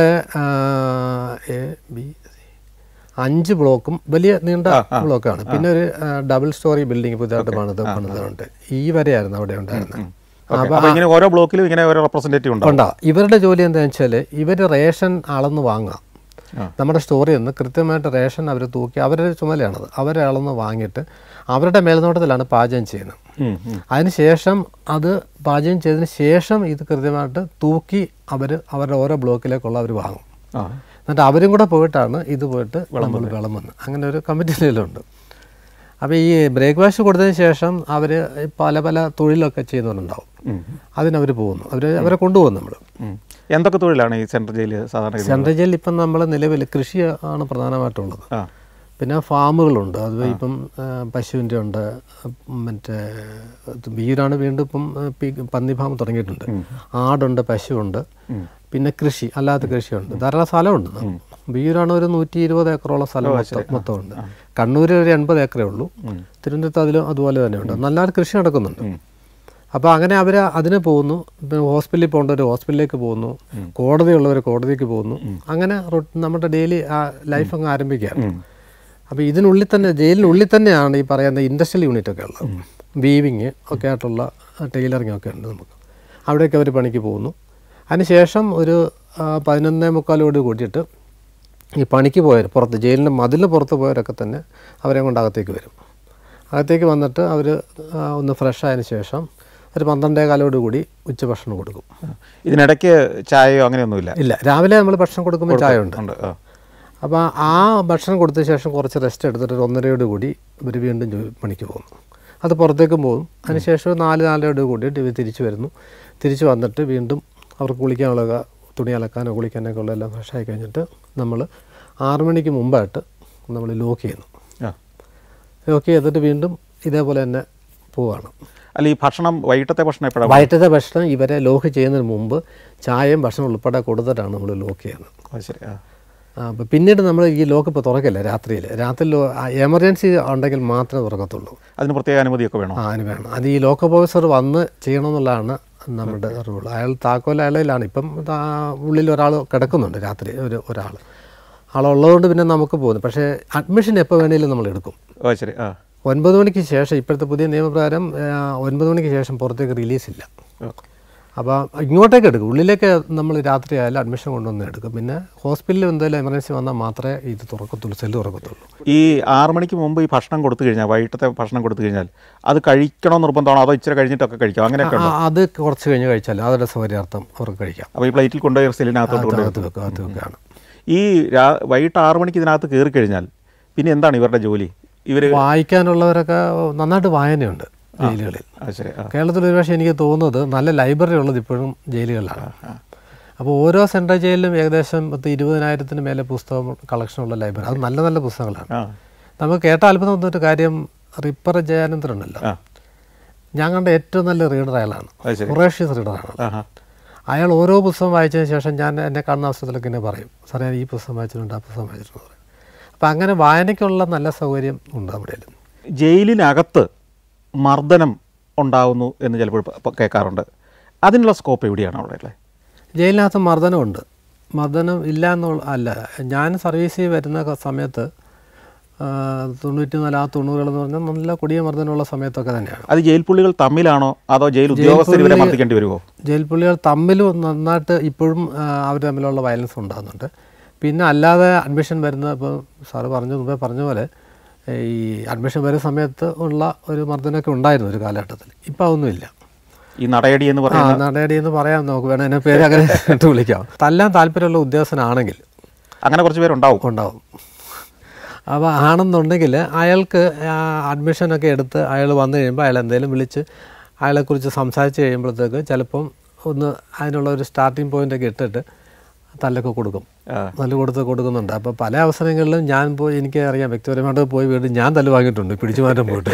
A, B, C 5 ബ്ലോക്കും വലിയ നീണ്ട ബ്ലോക്കാണ്. പിന്നെ ഒരു ഡബിൾ സ്റ്റോറി ബിൽഡിംഗ് പുതിയതായിട്ട് പണിതുകൊണ്ട് ഈ വരെയായിരുന്നു അവിടെ ഉണ്ടായിരുന്നത്. അപ്പോൾ ഓരോ ബ്ലോക്കിലും ഇങ്ങനെ ഓരോ റെപ്രസെൻറ്റേറ്റീവ് ഉണ്ടാവും. ഇവരുടെ ജോലി എന്താണെന്ന് വെച്ചാൽ ഇവർ റേഷൻ അളന്ന് വാങ്ങുക. നമ്മുടെ സ്റ്റോറിയിൽ നിന്ന് കൃത്യമായിട്ട് റേഷൻ അവർ തൂക്കി, അവരുടെ ചുമതലയാണത്. അവരെ അളന്ന് വാങ്ങിയിട്ട് അവരുടെ മേൽനോട്ടത്തിലാണ് പാചകം ചെയ്യുന്നത്. അതിനുശേഷം അത് പാചകം ചെയ്തതിന് ശേഷം ഇത് കൃത്യമായിട്ട് തൂക്കി അവരുടെ ഓരോ ബ്ലോക്കിലേക്കുള്ള അവർ വാങ്ങും. എന്നിട്ട് അവരും കൂടെ പോയിട്ടാണ് ഇത് പോയിട്ട് വിളമ്പുന്നത്. അങ്ങനെ ഒരു കമ്മിറ്റി നിലയിലുണ്ട്. അപ്പോൾ ഈ ബ്രേക്ക്ഫാസ്റ്റ് കൊടുത്തതിന് ശേഷം അവർ പല പല തൊഴിലൊക്കെ ചെയ്യുന്നവരുണ്ടാവും. അതിനവർ പോകുന്നു, അവരെ കൊണ്ടുപോകും. നമ്മൾ എന്തൊക്കെ തൊഴിലാണ് ഈ സെൻട്രൽ ജയിലിൽ സാധാരണ? സെൻട്രൽ ജയിലിൽ ഇപ്പം നമ്മൾ നിലവിൽ കൃഷി ആണ് പ്രധാനമായിട്ടുള്ളത്. പിന്നെ ഫാമുകളുണ്ട്. അത് ഇപ്പം പശുവിൻ്റെ ഉണ്ട്, മറ്റേ ബീരാണ് വീണ്ടും ഇപ്പം പന്നി ഫാം തുടങ്ങിയിട്ടുണ്ട്. ആടുണ്ട്, പശുവുണ്ട്, പിന്നെ കൃഷി അല്ലാത്ത കൃഷിയുണ്ട്. ധാരാളം സ്ഥലമുണ്ട്. ബീരാണ് ഒരു 120 ഏക്കറോളം സ്ഥലം മൊത്തമുണ്ട്. കണ്ണൂർ ഒരു 80 ഏക്കറേ ഉള്ളൂ. തിരുവനന്തപുരത്ത് അതിലും അതുപോലെ തന്നെയുണ്ട്. നല്ല കൃഷി നടക്കുന്നുണ്ട്. അപ്പോൾ അങ്ങനെ അവർ അതിന് പോകുന്നു. ഹോസ്പിറ്റലിൽ പോകേണ്ടവർ ഹോസ്പിറ്റലിലേക്ക് പോകുന്നു, കോടതിയുള്ളവർ കോടതിക്ക് പോകുന്നു. അങ്ങനെ നമ്മുടെ ഡെയിലി ലൈഫ് അങ്ങ് ആരംഭിക്കുകയാണ്. അപ്പോൾ ഇതിനുള്ളിൽ തന്നെ ജയിലിനുള്ളിൽ തന്നെയാണ് ഈ പറയുന്ന ഇൻഡസ്ട്രിയൽ യൂണിറ്റൊക്കെ ഉള്ളത്. വീവിങ് ഒക്കെ ആയിട്ടുള്ള ടൈലറിങ് ഒക്കെ ഉണ്ട് നമുക്ക്. അവിടെയൊക്കെ അവർ പണിക്ക് പോകുന്നു. അതിനുശേഷം ഒരു 11:45 കൂടിയിട്ട് ഈ പണിക്ക് പോയവർ പുറത്ത് ജയിലിൻ്റെ മതിലിന് പുറത്ത് പോയവരൊക്കെ തന്നെ അവരെ കൊണ്ട് അകത്തേക്ക് വരും. അകത്തേക്ക് വന്നിട്ട് അവർ ഒന്ന് ഫ്രഷ് ആയതിനു ശേഷം ഒരു 12:15 കൂടി ഉച്ചഭക്ഷണം കൊടുക്കും. ഇതിനിടയ്ക്ക് ചായയോ അങ്ങനെയൊന്നുമില്ല? ഇല്ല, രാവിലെ നമ്മൾ ഭക്ഷണം കൊടുക്കുമ്പോൾ ചായ ഉണ്ട്. അപ്പോൾ ആ ഭക്ഷണം കൊടുത്ത ശേഷം കുറച്ച് റെസ്റ്റ് എടുത്തിട്ട് ഒരു 1:30 കൂടി ഇവർ വീണ്ടും പണിക്ക് പോകുന്നു. അത് പുറത്തേക്കും പോകും. അതിനുശേഷം 4-4:30 കൂടിയിട്ട് ഇവർ തിരിച്ചു വരുന്നു. തിരിച്ചു വന്നിട്ട് വീണ്ടും അവർക്ക് കുളിക്കാനുള്ള തുണി അലക്കാനോ കുളിക്കാനൊക്കെ ഉള്ള എല്ലാം ഫ്രഷായി കഴിഞ്ഞിട്ട് നമ്മൾ 6 മണിക്ക് മുമ്പായിട്ട് നമ്മൾ ലോക്ക് ചെയ്യുന്നു. ലോക്ക് ചെയ്തിട്ട് വീണ്ടും ഇതേപോലെ തന്നെ പോവുകയാണ്. അല്ല, ഈ ഭക്ഷണം വൈകിട്ടത്തെ ഭക്ഷണം എപ്പോഴാണ്? വൈകിട്ടത്തെ ഭക്ഷണം ഇവരെ ലോക്ക് ചെയ്യുന്നതിന് മുമ്പ് ചായയും ഭക്ഷണം ഉൾപ്പെടെ കൊടുത്തിട്ടാണ് നമ്മൾ ലോക്ക് ചെയ്യുന്നത്. ശരി. അപ്പോൾ പിന്നീട് നമ്മൾ ഈ ലോക്ക് ഇപ്പോൾ തുറക്കില്ല. രാത്രി എമർജൻസി ഉണ്ടെങ്കിൽ മാത്രമേ തുറക്കത്തുള്ളൂ. അതിന് പ്രത്യേക അനുമതിയൊക്കെ വേണം? അതിന് വേണം. അത് ഈ ലോക്ക് ഓഫീസർ വന്ന് ചെയ്യണമെന്നുള്ളതാണ് നമ്മുടെ റൂൾ. അയാൾ താക്കോൽ അയാളിലാണ്. ഇപ്പം ഉള്ളിൽ ഒരാൾ കിടക്കുന്നുണ്ട് രാത്രി, ഒരാൾ ആളുള്ളതുകൊണ്ട് പിന്നെ നമുക്ക് പോകുന്നു. പക്ഷേ അഡ്മിഷൻ എപ്പോൾ വേണമെങ്കിലും നമ്മൾ എടുക്കും. ശരി. 9 മണിക്ക് ശേഷം ഇപ്പോഴത്തെ പുതിയ നിയമപ്രകാരം 9 മണിക്ക് ശേഷം പുറത്തേക്ക് റിലീസില്ല. അപ്പോൾ ഇങ്ങോട്ടേക്ക് എടുക്കും. ഉള്ളിലേക്ക് നമ്മൾ രാത്രി ആയാലും അഡ്മിഷൻ കൊണ്ടുവന്ന് എടുക്കും. പിന്നെ ഹോസ്പിറ്റലിൽ എന്തെങ്കിലും എമർജൻസി വന്നാൽ മാത്രമേ ഇത് തുറക്കത്തുള്ളൂ, സെല്ല് തുറക്കത്തുള്ളൂ. ഈ 6 മണിക്ക് മുമ്പ് ഈ ഭക്ഷണം കൊടുത്തു കഴിഞ്ഞാൽ, വൈകിട്ടത്തെ ഭക്ഷണം കൊടുത്തു കഴിഞ്ഞാൽ അത് കഴിക്കണമെന്ന് നിർബന്ധമാണോ, അതോ ഇച്ചിരി കഴിഞ്ഞിട്ടൊക്കെ കഴിക്കാം? അങ്ങനെയൊക്കെ അത് കുറച്ച് കഴിഞ്ഞ് കഴിച്ചാൽ അവരുടെ സൗകര്യാർത്ഥം അവർക്ക് കഴിക്കാം. അപ്പോൾ ഈ പ്ലേറ്റിൽ കൊണ്ടുപോയി സെല്ലിനകത്തോട്ട് വെക്കുകയാണ്. ഈ വൈകിട്ട് 6 മണിക്ക് ഇതിനകത്ത് കയറി കഴിഞ്ഞാൽ പിന്നെ എന്താണ് ഇവരുടെ ജോലി? ഇവർ വായിക്കാനുള്ളവരൊക്കെ നന്നായിട്ട് വായനയുണ്ട് ജയിലുകളിൽ. കേരളത്തിൽ ഒരുപക്ഷെ എനിക്ക് തോന്നുന്നത് നല്ല ലൈബ്രറി ഉള്ളത് ഇപ്പോഴും ജയിലുകളിലാണ്. അപ്പോൾ ഓരോ സെൻട്രൽ ജയിലിലും ഏകദേശം 20,000-ന് മേലെ പുസ്തകം കളക്ഷനുള്ള ലൈബ്രറി. അത് നല്ല നല്ല പുസ്തകങ്ങളാണ്. നമുക്ക് കേട്ട അത്ഭുതം തോന്നിയിട്ട് കാര്യം, റിപ്പർ ജയാനന്ദനുണ്ടല്ലോ, ഞാൻ കണ്ട ഏറ്റവും നല്ല റീഡർ അയാളാണ്. കുറേഷ്യസ് റീഡറാണ് അയാൾ. ഓരോ പുസ്തകം വായിച്ചതിന് ശേഷം ഞാൻ എന്നെ കാണുന്ന അവസരത്തിലൊക്കെ എന്നെ പറയും, സാറേ ഈ പുസ്തകം വായിച്ചിട്ടുണ്ട്, ആ പുസ്തകം വായിച്ചിട്ടുണ്ട് പറയും. അപ്പം അങ്ങനെ വായനയ്ക്കുള്ള നല്ല സൗകര്യം ഉണ്ട് അവിടെ. ജയിലിനകത്ത് മർദ്ദനം ഉണ്ടാകുന്നു എന്ന് ചിലപ്പോൾ കേൾക്കാറുണ്ട്. അതിനുള്ള സ്കോപ്പ് എവിടെയാണ് അവിടെ ഉള്ളത്? ജയിലിനകത്ത് മർദ്ദനമുണ്ട്. മർദ്ദനം ഇല്ല എന്നുള്ള അല്ല. ഞാൻ സർവീസിൽ വരുന്ന സമയത്ത് 94-90 പറഞ്ഞാൽ നല്ല കൊടിയ മർദ്ദനമുള്ള സമയത്തൊക്കെ തന്നെയാണ്. അത് ജയിൽ പുള്ളികൾ തമ്മിലാണോ അതോ ജയിൽ ഉദ്യോഗസ്ഥർ ഇവരെ മർദ്ദിക്കേണ്ടി വരുമോ? ജയിൽ പുള്ളികൾ തമ്മിലും നന്നായിട്ട് ഇപ്പോഴും അവർ തമ്മിലുള്ള വയലൻസ് ഉണ്ടാകുന്നുണ്ട്. പിന്നെ അല്ലാതെ അഡ്മിഷൻ വരുന്ന, ഇപ്പോൾ സാറ് മുമ്പേ പറഞ്ഞ പോലെ ഈ അഡ്മിഷൻ വരുന്ന സമയത്ത് ഉള്ള ഒരു മർദ്ദനമൊക്കെ ഉണ്ടായിരുന്നു ഒരു കാലഘട്ടത്തിൽ. ഇപ്പം അതൊന്നുമില്ല. ഈ നടയടി എന്ന് പറയാം. നടയടി എന്ന് പറയാം, നമുക്ക് വേണം എന്നെ പേര് അങ്ങനെ ഇട്ട് വിളിക്കാം. തല്ലാൻ താല്പര്യമുള്ള ഉദ്യോഗസ്ഥനാണെങ്കിൽ അങ്ങനെ കുറച്ച് ഉണ്ടാവും. അപ്പോൾ ആണെന്നുണ്ടെങ്കിൽ അയാൾക്ക് അഡ്മിഷനൊക്കെ എടുത്ത് അയാൾ വന്നു കഴിയുമ്പോൾ അയാൾ എന്തെങ്കിലും വിളിച്ച് അയാളെക്കുറിച്ച് സംസാരിച്ച് കഴിയുമ്പോഴത്തേക്ക് ചിലപ്പം ഒന്ന് അതിനുള്ള ഒരു സ്റ്റാർട്ടിങ് പോയിൻ്റൊക്കെ ഇട്ടിട്ട് തല്ലൊക്കെ കൊടുക്കും. കൊടുക്കുന്നുണ്ട്. അപ്പോൾ പല അവസരങ്ങളിലും ഞാൻ എനിക്ക് അറിയാം, വ്യക്തിപരമായിട്ട് പോയി വീണ്ടും ഞാൻ തല്ല് വാങ്ങിയിട്ടുണ്ട്, പിടിച്ചു മാറ്റാൻ പോയിട്ട്.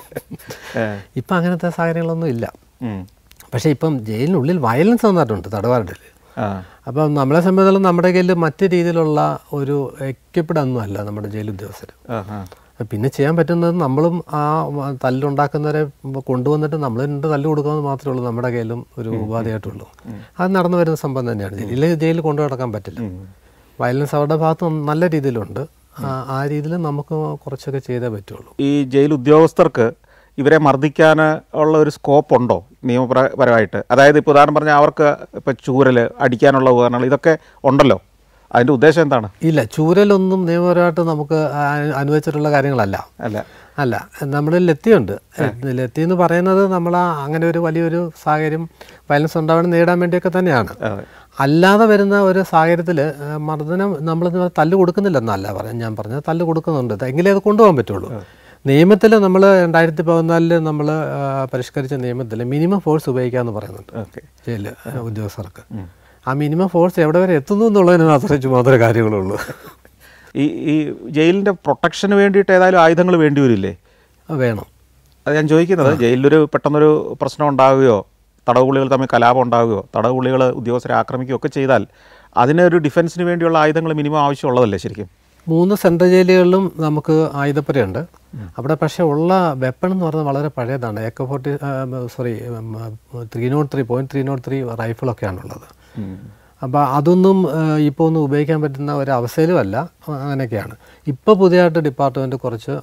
ഇപ്പം അങ്ങനത്തെ സാഹചര്യങ്ങളൊന്നും ഇല്ല. പക്ഷേ ഇപ്പം ജയിലിനുള്ളിൽ വയലൻസ് നന്നായിട്ടുണ്ട് തടവുകാരുടെ. അപ്പം നമ്മളെ സംബന്ധിച്ചിടത്തോളം നമ്മുടെ കയ്യിൽ മറ്റു രീതിയിലുള്ള ഒരു എക്യുപ്ഡ് ഒന്നും അല്ല നമ്മുടെ ജയിൽ ഉദ്യോഗസ്ഥർ. പിന്നെ ചെയ്യാൻ പറ്റുന്നത് നമ്മളും ആ തല്ലുണ്ടാക്കുന്നവരെ കൊണ്ടുവന്നിട്ട് നമ്മൾ തല്ല് കൊടുക്കാമെന്ന് മാത്രമേ ഉള്ളൂ നമ്മുടെ കയ്യിലും ഒരു ഉപാധിയായിട്ടുള്ളൂ. അത് നടന്നു വരുന്ന സംഭവം തന്നെയാണ്. ഇല്ലെങ്കിൽ ജയിലിൽ കൊണ്ടു നടക്കാൻ പറ്റില്ല. വയലൻസ് അവരുടെ ഭാഗത്ത് നല്ല രീതിയിലുണ്ട്. ആ രീതിയിൽ നമുക്ക് കുറച്ചൊക്കെ ചെയ്തേ പറ്റുള്ളൂ. ഈ ജയിൽ ഉദ്യോഗസ്ഥർക്ക് ഇവരെ മർദ്ദിക്കാൻ ഉള്ള ഒരു സ്കോപ്പ് ഉണ്ടോ നിയമപരമായിട്ട്? അതായത് ഇപ്പോൾ ഉദാഹരണം പറഞ്ഞാൽ അവർക്ക് ഇപ്പോൾ ചൂരൽ അടിക്കാനുള്ള ഉപകരണങ്ങൾ ഇതൊക്കെ ഉണ്ടല്ലോ, അതിൻ്റെ ഉദ്ദേശം എന്താണ്? ഇല്ല, ചൂരലൊന്നും നിയമപരമായിട്ട് നമുക്ക് അനുവദിച്ചിട്ടുള്ള കാര്യങ്ങളല്ല. അല്ല നമ്മുടെ ലത്തിയുണ്ട്. ലത്തി എന്ന് പറയുന്നത് നമ്മൾ അങ്ങനെ ഒരു വലിയൊരു സാഹചര്യം വയലൻസ് ഉണ്ടാവാൻ നേടാൻ വേണ്ടിയൊക്കെ തന്നെയാണ്. അല്ലാതെ വരുന്ന ഒരു സാഹചര്യത്തിൽ മർദ്ദനം നമ്മൾ തല്ല് കൊടുക്കുന്നില്ലെന്നല്ല ഞാൻ പറഞ്ഞത്, തല്ല് കൊടുക്കുന്നുണ്ട്. എങ്കിലേ അത് കൊണ്ടുപോകാൻ പറ്റുള്ളൂ. നിയമത്തിൽ നമ്മൾ 2014 നമ്മൾ പരിഷ്കരിച്ച നിയമത്തിൽ മിനിമം ഫോഴ്സ് ഉപയോഗിക്കാമെന്ന് പറയുന്നുണ്ട് ജയിൽ ഉദ്യോഗസ്ഥർക്ക്. ആ മിനിമം ഫോഴ്സ് എവിടെ വരെ എത്തുന്നു എന്നുള്ളതിനെ ആശ്രയിച്ച് മാത്രമേ കാര്യങ്ങളുള്ളൂ. ഈ ജയിലിൻ്റെ പ്രൊട്ടക്ഷന് വേണ്ടിയിട്ട് ഏതായാലും ആയുധങ്ങൾ വേണ്ടി വരില്ലേ? വേണം. അത് ഞാൻ ചോദിക്കുന്നത്, ജയിലിലൊരു പെട്ടെന്നൊരു പ്രശ്നം ഉണ്ടാവുകയോ തടവുപുള്ളികൾ തമ്മിൽ കലാപം ഉണ്ടാവുകയോ തടവുപുള്ളികൾ ഉദ്യോഗസ്ഥരെ ആക്രമിക്കുകയോ ഒക്കെ ചെയ്താൽ അതിനൊരു ഡിഫൻസിന് വേണ്ടിയുള്ള ആയുധങ്ങൾ മിനിമം ആവശ്യമുള്ളതല്ലേ ശരിക്കും? 3 സെൻട്രൽ ജയിലുകളിലും നമുക്ക് ആയുധപ്പുരയുണ്ട്. അവിടെ പക്ഷേ ഉള്ള വെപ്പൺ എന്ന് പറഞ്ഞാൽ വളരെ പഴയതാണ്. .303 റൈഫിളൊക്കെയാണുള്ളത്. അപ്പോൾ അതൊന്നും ഇപ്പോൾ ഒന്നും ഉപയോഗിക്കാൻ പറ്റുന്ന ഒരവസ്ഥയിലും അല്ല. അങ്ങനെയൊക്കെയാണ്. ഇപ്പോൾ പുതിയതായിട്ട് ഡിപ്പാർട്ട്മെൻറ്റ് കുറച്ച്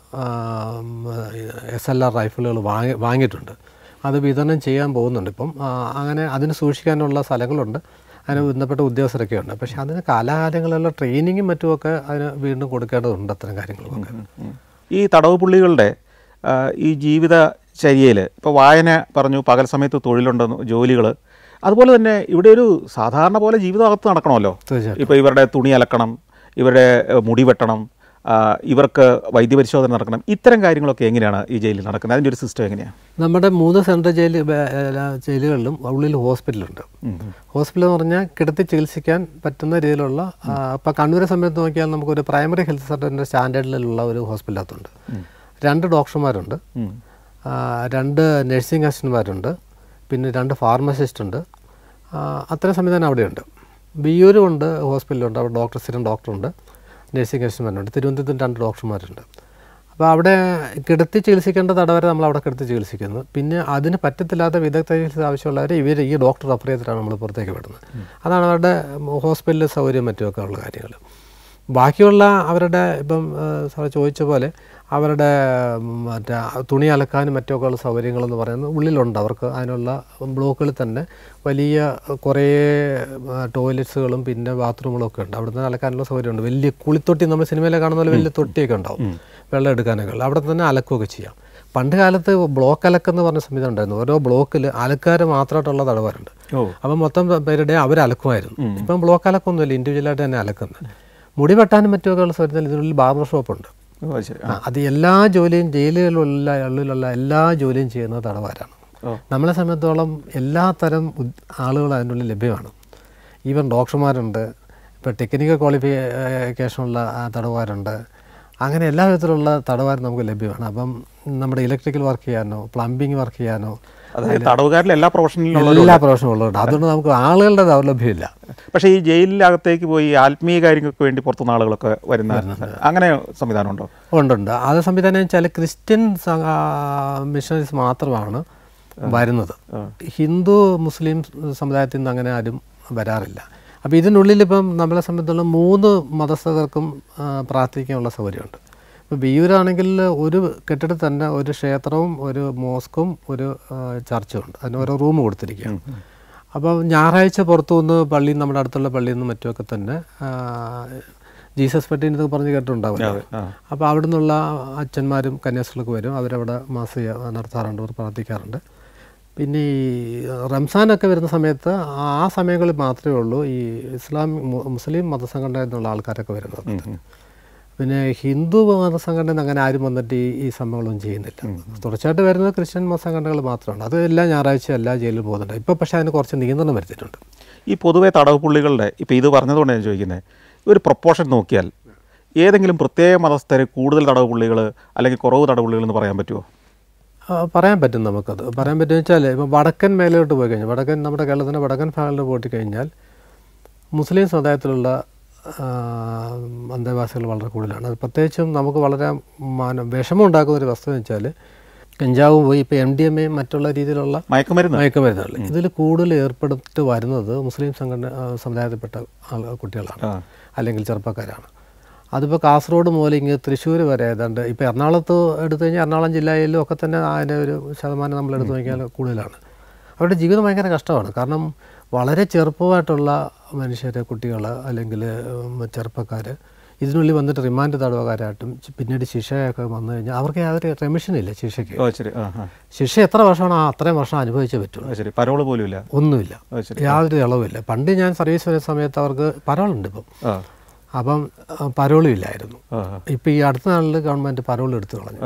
SLR റൈഫിളുകൾ വാങ്ങിയിട്ടുണ്ട്. അത് വിതരണം ചെയ്യാൻ പോകുന്നുണ്ട് ഇപ്പം. അങ്ങനെ അതിന് സൂക്ഷിക്കാനുള്ള സ്ഥലങ്ങളുണ്ട്. അതിന് ബന്ധപ്പെട്ട ഉദ്യോഗസ്ഥരൊക്കെ ഉണ്ട്. പക്ഷേ അതിന് കാലാകാലങ്ങളിലുള്ള ട്രെയിനിങ്ങും മറ്റുമൊക്കെ അതിന് വീണ്ടും കൊടുക്കേണ്ടതുണ്ട്. അത്തരം കാര്യങ്ങളൊക്കെ ഈ തടവ് പുള്ളികളുടെ ഈ ജീവിതചര്യയിൽ ഇപ്പോൾ വായന പറഞ്ഞു, പകൽ സമയത്ത് തൊഴിലുണ്ടെന്ന്, ജോലികൾ, അതുപോലെ തന്നെ ഇവിടെ ഒരു സാധാരണ പോലെ ജീവിതമകത്ത് നടക്കണമല്ലോ. ഇപ്പോൾ ഇവരുടെ തുണി അലക്കണം, ഇവരുടെ മുടി വെട്ടണം, ഇവർക്ക് വൈദ്യപരിശോധന നടക്കണം. ഇത്തരം കാര്യങ്ങളൊക്കെ എങ്ങനെയാണ് ഈ ജയിലിൽ നടക്കുന്നത്? അതിൻ്റെ ഒരു സിസ്റ്റം എങ്ങനെയാണ്? നമ്മുടെ 3 സെൻട്രൽ ജയിലുകളിലും ഉള്ളിൽ ഹോസ്പിറ്റലുണ്ട്. ഹോസ്പിറ്റൽ എന്ന് പറഞ്ഞാൽ കിടത്തി ചികിത്സിക്കാൻ പറ്റുന്ന രീതിയിലുള്ള, ഇപ്പോൾ കണ്ണൂരെ സമയത്ത് നോക്കിയാൽ നമുക്കൊരു പ്രൈമറി ഹെൽത്ത് സെൻ്ററിൻ്റെ സ്റ്റാൻഡേർഡിലുള്ള ഒരു ഹോസ്പിറ്റലകത്തുണ്ട്. 2 ഡോക്ടർമാരുണ്ട്, 2 നഴ്സിംഗ് അസിസ്റ്റന്റുമാരുണ്ട്, പിന്നെ 2 ഫാർമസിസ്റ്റ് ഉണ്ട്. അത്തരം സംവിധാനം അവിടെയുണ്ട്. വിയ്യൂരും ഉണ്ട്, ഹോസ്പിറ്റലുണ്ട്. അവിടെ സ്ഥിരം ഡോക്ടറുണ്ട്, നഴ്സിംഗ് അസിസ്റ്റന്റുമാരുണ്ട്. തിരുവനന്തപുരത്തും 2 ഡോക്ടർമാരുണ്ട്. അപ്പോൾ അവിടെ കിടത്തി ചികിത്സിക്കേണ്ട തടവരെ നമ്മൾ അവിടെ കിടത്തി ചികിത്സിക്കുന്നു. പിന്നെ അതിന് പറ്റത്തില്ലാത്ത വിദഗ്ധ ചികിത്സ ആവശ്യമുള്ളവരെ ഈ ഡോക്ടർ റെഫർ ചെയ്തിട്ടാണ് നമ്മൾ പുറത്തേക്ക് വിടുന്നത്. അതാണ് അവരുടെ ഹോസ്പിറ്റലിൽ സൗകര്യം മറ്റുമൊക്കെ ഉള്ള കാര്യങ്ങൾ. ബാക്കിയുള്ള അവരുടെ ഇപ്പം സാർ ചോദിച്ച പോലെ അവരുടെ മറ്റേ തുണി അലക്കാനും മറ്റൊക്കെ ഉള്ള സൗകര്യങ്ങളെന്ന് പറയുന്നത് ഉള്ളിലുണ്ട്. അവർക്ക് അതിനുള്ള ബ്ലോക്കുകളിൽ തന്നെ വലിയ കുറേ ടോയ്ലറ്റ്സുകളും പിന്നെ ബാത്റൂമുകളൊക്കെ ഉണ്ട്. അവിടെ തന്നെ അലക്കാനുള്ള സൗകര്യമുണ്ട്. വലിയ കുളിത്തൊട്ടി, നമ്മൾ സിനിമയിലെ കാണുന്ന പോലെ വലിയ തൊട്ടിയൊക്കെ ഉണ്ടാവും വെള്ളം എടുക്കാനൊക്കെ. അവിടെ തന്നെ അലക്കുകയൊക്കെ ചെയ്യാം. പണ്ട് കാലത്ത് ബ്ലോക്ക് അലക്കെന്ന് പറഞ്ഞ സംവിധാനം ഉണ്ടായിരുന്നു. ഓരോ ബ്ലോക്കിൽ ആൾക്കാർ മാത്രമായിട്ടുള്ള തടവുകാരുണ്ട്. അപ്പം മൊത്തം പേരുടെ അവർ അലക്കുമായിരുന്നു. ഇപ്പം ബ്ലോക്ക് അലക്കൊന്നുമില്ല, ഇൻഡിവിജ്വലായിട്ട് തന്നെ അലക്കുന്നത്. മുടി വെട്ടാനും മറ്റുമൊക്കെ ഉള്ള സൗകര്യത്തിൽ ഇതിനുള്ളിൽ ബാർബർ ഷോപ്പുണ്ട്. അത് എല്ലാ ജോലിയും ജയിലുകളിലുള്ള എല്ലാ ജോലിയും ചെയ്യുന്നത് തടവുകാരാണ്. നമ്മളെ സംബന്ധിച്ചോളം എല്ലാ തരം ആളുകളും അതിനുള്ളിൽ ലഭ്യമാണ്. ഈവൻ ഡോക്ടർമാരുണ്ട്, ഇപ്പോൾ ടെക്നിക്കൽ ക്വാളിഫിക്കേഷനുള്ള തടവുകാരുണ്ട്. അങ്ങനെ എല്ലാ വിധത്തിലുള്ള തടവുകാരും നമുക്ക് ലഭ്യമാണ്. അപ്പം നമ്മുടെ ഇലക്ട്രിക്കൽ വർക്ക് ചെയ്യാനോ പ്ലംബിംഗ് വർക്ക് ചെയ്യാനോ തടവുകാരിൽ എല്ലാ പ്രൊഫഷനിലും ഉള്ളതുകൊണ്ട് അതുകൊണ്ട് നമുക്ക് ആളുകളുടെ ദൗർലഭ്യമില്ല. പക്ഷേ ഈ ജയിലിനകത്തേക്ക് പോയി ആത്മീയ കാര്യങ്ങൾക്ക് വേണ്ടി പുറത്തുനിന്ന് ആളുകളൊക്കെ വരുന്ന അങ്ങനെ സംവിധാനമുണ്ടോ? ഉണ്ട്. അത് സംവിധാനം വെച്ചാൽ ക്രിസ്ത്യൻ മിഷണറീസ് മാത്രമാണ് വരുന്നത്. ഹിന്ദു മുസ്ലിം സമുദായത്തിൽ നിന്ന് അങ്ങനെ ആരും വരാറില്ല. അപ്പോൾ ഇതിനുള്ളിലിപ്പം നമ്മളെ സംബന്ധിച്ചുള്ള 3 മതസ്ഥർക്കും പ്രാർത്ഥിക്കാനുള്ള സൗകര്യമുണ്ട്. ഇപ്പോൾ വിയ്യൂരാണെങ്കിൽ ഒരു കെട്ടിടത്തിൽ തന്നെ ഒരു ക്ഷേത്രവും ഒരു മോസ്കും ഒരു ചർച്ചും ഉണ്ട്. അതിന് ഓരോ റൂം കൊടുത്തിരിക്കുകയാണ്. അപ്പം ഞായറാഴ്ച പുറത്തുനിന്ന് പള്ളിയിൽ, നമ്മുടെ അടുത്തുള്ള പള്ളിയിൽ നിന്നും മറ്റുമൊക്കെ തന്നെ ജീസസ് പെട്ടിന്ന് പറഞ്ഞ് കേട്ടിട്ടുണ്ടാവില്ല. അപ്പോൾ അവിടെ നിന്നുള്ള അച്ഛന്മാരും കന്യാസ്ത്രീകളൊക്കെ വരും. അവരവിടെ മാസിക നടത്താറുണ്ട്, അവർ പ്രാർത്ഥിക്കാറുണ്ട്. പിന്നെ ഈ റംസാനൊക്കെ വരുന്ന സമയത്ത് ആ സമയങ്ങളിൽ മാത്രമേ ഉള്ളൂ ഈ മുസ്ലിം മതസംഘടന എന്നുള്ള ആൾക്കാരൊക്കെ വരുന്നത്. പിന്നെ ഹിന്ദു മതസംഘടന അങ്ങനെ ആരും വന്നിട്ട് ഈ സംഭവങ്ങളൊന്നും ചെയ്യുന്നില്ല. തുടർച്ചയായിട്ട് വരുന്നത് ക്രിസ്ത്യൻ മതസംഘടനകൾ മാത്രമാണ്. അത് എല്ലാ ഞായറാഴ്ച എല്ലാ ജയിലിൽ പോകുന്നുണ്ട്. ഇപ്പോൾ പക്ഷേ അതിന് കുറച്ച് നിയന്ത്രണം വരുത്തിയിട്ടുണ്ട്. ഈ പൊതുവെ തടവ് പുള്ളികളുടെ ഇപ്പോൾ ഇത് പറഞ്ഞതുകൊണ്ട് ഞാൻ ചോദിക്കുന്നത്, ഒരു പ്രൊപ്പോർഷൻ നോക്കിയാൽ ഏതെങ്കിലും പ്രത്യേക മതസ്ഥര് കൂടുതൽ തടവ് പുള്ളികൾ അല്ലെങ്കിൽ കുറവ് തടവ് പുള്ളികൾ എന്ന് പറയാൻ പറ്റുമോ? പറയാൻ പറ്റും. നമുക്കത് പറയാൻ പറ്റുമെന്ന് വെച്ചാൽ ഇപ്പോൾ വടക്കൻ മേലോട്ട് പോയി കഴിഞ്ഞാൽ, നമ്മുടെ കേരളത്തിൻ്റെ വടക്കൻ ഭാഗങ്ങളിൽ പോയിട്ട് കഴിഞ്ഞാൽ മുസ്ലിം സമുദായത്തിലുള്ള അന്തേവാസികൾ വളരെ കൂടുതലാണ്. അത് പ്രത്യേകിച്ചും നമുക്ക് വളരെ വിഷമം ഉണ്ടാക്കുന്ന ഒരു വസ്തുത വെച്ചാൽ കഞ്ചാവ് പോയി ഇപ്പോൾ MDMA മറ്റുള്ള രീതിയിലുള്ള മയക്കുമരുന്നുകൾ ഇതിൽ കൂടുതൽ ഏർപ്പെടുത്തി വരുന്നത് മുസ്ലിം സമുദായത്തിൽപ്പെട്ട കുട്ടികളാണ് അല്ലെങ്കിൽ ചെറുപ്പക്കാരാണ്. അതിപ്പോൾ കാസർഗോഡ് മുതൽ ഇങ്ങ് തൃശ്ശൂർ വരെ ഏതാണ്ട്, ഇപ്പോൾ എറണാകുളത്ത് എടുത്തു കഴിഞ്ഞാൽ എറണാകുളം ജില്ലയിലും ഒക്കെ തന്നെ അതിൻ്റെ ഒരു ശതമാനം നമ്മൾ എടുത്തു നോക്കിയാൽ കൂടുതലാണ്. അവരുടെ ജീവിതം ഭയങ്കര കഷ്ടമാണ്. കാരണം വളരെ ചെറുപ്പമായിട്ടുള്ള മനുഷ്യരെ, കുട്ടികൾ അല്ലെങ്കിൽ ചെറുപ്പക്കാർ ഇതിനുള്ളിൽ വന്നിട്ട് റിമാൻഡ് തടവുകാരായിട്ടും പിന്നീട് ശിക്ഷയൊക്കെ വന്നു കഴിഞ്ഞാൽ അവർക്ക് യാതൊരു റെമിഷനില്ല ശിക്ഷയ്ക്ക്. ശിക്ഷ എത്ര വർഷമാണോ അത്രയും വർഷം അനുഭവിച്ചേ പറ്റുള്ളൂ. പരോൾ പോലും ഇല്ല, ഒന്നുമില്ല, യാതൊരു ഇളവില്ല. പണ്ട് ഞാൻ സർവീസ് വരുന്ന സമയത്ത് അവർക്ക് പരോളുണ്ട്. അപ്പം പരോളും ഇല്ലായിരുന്നു. ഇപ്പം ഈ അടുത്ത നാളിൽ ഗവൺമെൻറ് പരോൾ എടുത്തു കളഞ്ഞു.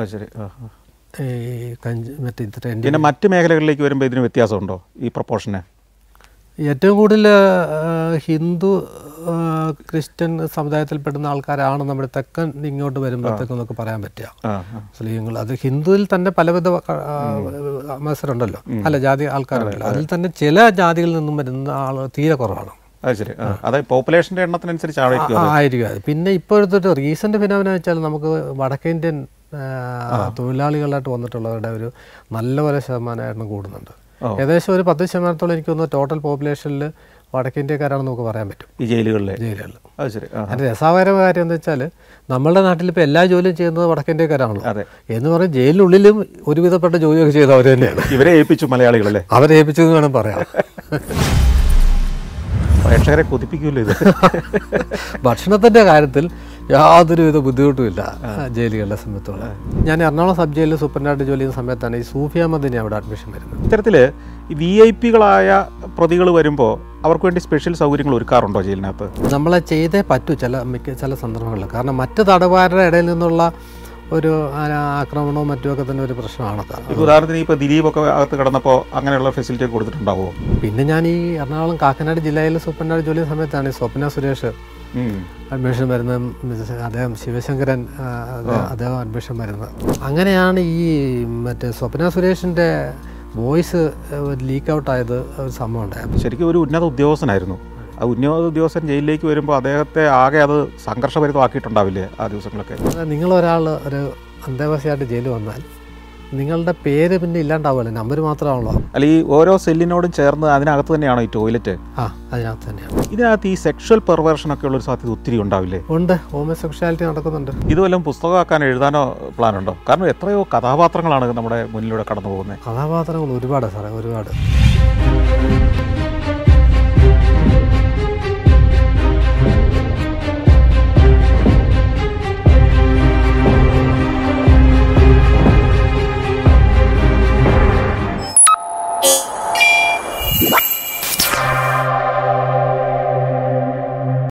പിന്നെ മറ്റ് മേഖലകളിലേക്ക് വരുമ്പോൾ ഇതിന് വ്യത്യാസമുണ്ടോ ഈ പ്രൊപ്പോർഷന്? ഏറ്റവും കൂടുതൽ ഹിന്ദു ക്രിസ്ത്യൻ സമുദായത്തിൽപ്പെടുന്ന ആൾക്കാരാണ് നമ്മുടെ തെക്കൻ ഇങ്ങോട്ട് വരുമ്പോഴത്തേക്കെന്നൊക്കെ പറയാൻ പറ്റുക. മുസ്ലിങ്ങൾ അത് ഹിന്ദുവിൽ തന്നെ പലവിധ മത്സരമുണ്ടല്ലോ, അല്ല ജാതി ആൾക്കാരുണ്ടല്ലോ. അതിൽ തന്നെ ചില ജാതികളിൽ നിന്നും വരുന്ന ആൾ തീരെ കുറവാണ്. പോപ്പുലേഷൻ്റെ എണ്ണത്തിനനുസരിച്ച് ആയിരിക്കും അത്. പിന്നെ ഇപ്പോഴത്തെ ഒരു റീസെൻറ്റ് ഫിനോമിന വെച്ചാൽ നമുക്ക് വടക്കേന്ത്യൻ തൊഴിലാളികളായിട്ട് വന്നിട്ടുള്ളവരുടെ ഒരു നല്ലപോലെ ശതമാനമായിട്ട് കൂടുന്നുണ്ട്. ഏകദേശം ഒരു 10% എനിക്ക് തോന്നുന്നു ടോട്ടൽ പോപ്പുലേഷനിൽ വടക്കേന്ത്യക്കാരാണെന്ന് നമുക്ക് പറയാൻ പറ്റും ഈ ജയിലുകളിൽ. അതിൻ്റെ രസകരമായ കാര്യം എന്താ വെച്ചാൽ നമ്മളുടെ നാട്ടിൽ ഇപ്പോൾ എല്ലാ ജോലിയും ചെയ്യുന്നത് വടക്കേന്ത്യക്കാരാണല്ലോ എന്ന് പറയും. ജയിലിനുള്ളിലും ഒരുവിധപ്പെട്ട ജോലിയൊക്കെ ചെയ്ത് അവർ തന്നെയാണ്. ഇവരെ ഏൽപ്പിച്ചു മലയാളികളല്ലേ, അവരെ ഏൽപ്പിച്ചു എന്ന് വേണം പറയാം. പ്രേക്ഷകരെ കൊതിപ്പിക്കുമല്ലോ ഇത്. ഭക്ഷണത്തിൻ്റെ കാര്യത്തിൽ യാതൊരുവിധ ബുദ്ധിമുട്ടുമില്ല ജയിലുകളുടെ സമയത്തുള്ള. ഞാൻ എറണാകുളം സബ് ജയിലിൽ സൂപ്രണ്ടായിട്ട് ജോലി ചെയ്യുന്ന സമയത്താണ് ഈ സൂഫി അഹമ്മദിനെ അവിടെ അഡ്മിഷൻ വരുന്നത്. ഇത്തരത്തിൽ VIP-കളായ പ്രതികൾ വരുമ്പോൾ അവർക്ക് വേണ്ടി സ്പെഷ്യൽ സൗകര്യങ്ങൾ ഒരുക്കാറുണ്ടോ ജയിലിനകത്ത്? നമ്മളെ ചെയ്തേ പറ്റൂ ചില സന്ദർഭങ്ങളിൽ. കാരണം മറ്റ് തടവുകാരുടെ ഇടയിൽ നിന്നുള്ള ഒരു ആക്രമണവും മറ്റുമൊക്കെ തന്നെ ഒരു പ്രശ്നമാണത്. ഉദാഹരണത്തിന് ഇപ്പോൾ ദിലീപൊക്കെ അകത്ത് കിടന്നപ്പോൾ അങ്ങനെയുള്ള ഫെസിലിറ്റി കൊടുത്തിട്ടുണ്ടാവുമോ? പിന്നെ ഞാൻ ഈ എറണാകുളം കാക്കനാട് ജില്ലയിൽ സൂപ്രണ്ടായിട്ട് ജോലി ചെയ്യുന്ന സമയത്താണ് ഈ സ്വപ്ന സുരേഷ് അഡ്മിഷൻ വരുന്നത്, അദ്ദേഹം ശിവശങ്കരൻ അദ്ദേഹം അഡ്മിഷൻ വരുന്നത്. അങ്ങനെയാണ് ഈ മറ്റേ സ്വപ്ന സുരേഷിൻ്റെ വോയിസ് ലീക്ക് ഔട്ടായത് ഒരു സംഭവം ഉണ്ടായിരുന്നു. ശരിക്കും ഒരു ഉന്നത ഉദ്യോഗസ്ഥനായിരുന്നു. ആ ഉന്നത ഉദ്യോഗസ്ഥൻ ജയിലിലേക്ക് വരുമ്പോൾ അദ്ദേഹത്തെ ആകെ അത് സംഘർഷഭരിതമാക്കിയിട്ടുണ്ടാവില്ലേ ആ ദിവസങ്ങളൊക്കെ? നിങ്ങളൊരാൾ ഒരു അന്തേവാസിയായിട്ട് ജയിലിൽ വന്നാൽ നിങ്ങളുടെ പേര് പിന്നെ ഇല്ലാണ്ടാവുമല്ലോ, നമ്പർ മാത്രമാണല്ലോ. അല്ല, ഈ ഓരോ സെല്ലിനോടും ചേർന്ന് അതിനകത്ത് തന്നെയാണോ ഈ ടോയ്ലറ്റ്? അതിനകത്ത് തന്നെയാണ്. ഇതിനകത്ത് ഈ സെക്ഷൽ പെർവേർഷനൊക്കെ ഉള്ളൊരു സാധ്യത ഒത്തിരി ഉണ്ടാവില്ലേ? ഉണ്ട്, ഹോമോസെക്ഷുവാലിറ്റി നടക്കുന്നുണ്ട്. ഇതുവല്ലം പുസ്തകമാക്കാൻ എഴുതാനോ പ്ലാനുണ്ടോ? കാരണം എത്രയോ കഥാപാത്രങ്ങളാണ് നമ്മുടെ മുന്നിലൂടെ കടന്നു പോകുന്നത്. കഥാപാത്രങ്ങൾ ഒരുപാട് സാറേ, ഒരുപാട്.